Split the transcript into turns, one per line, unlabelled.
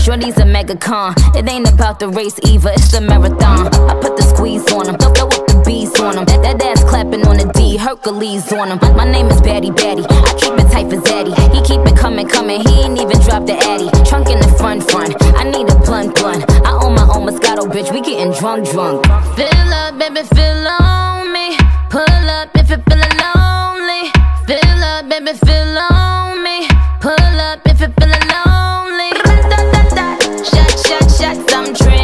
Shorty's a megacon. It ain't about the race either, it's a marathon. I put the squeeze on him, throw up the bees on him. That ass clapping on the D, Hercules on him. My name is Batty Batty, I keep it tight for Zaddy. He keep it coming, he ain't even dropped the Addy. Trunk in the front, I need a blunt. I own my own Moscato, bitch, we getting drunk. Fill up, baby, fill on me. Pull up if you feeling lonely. Fill up, baby, fill on me. Pull up if you feeling lonely. Shot, shots, I'm tripping.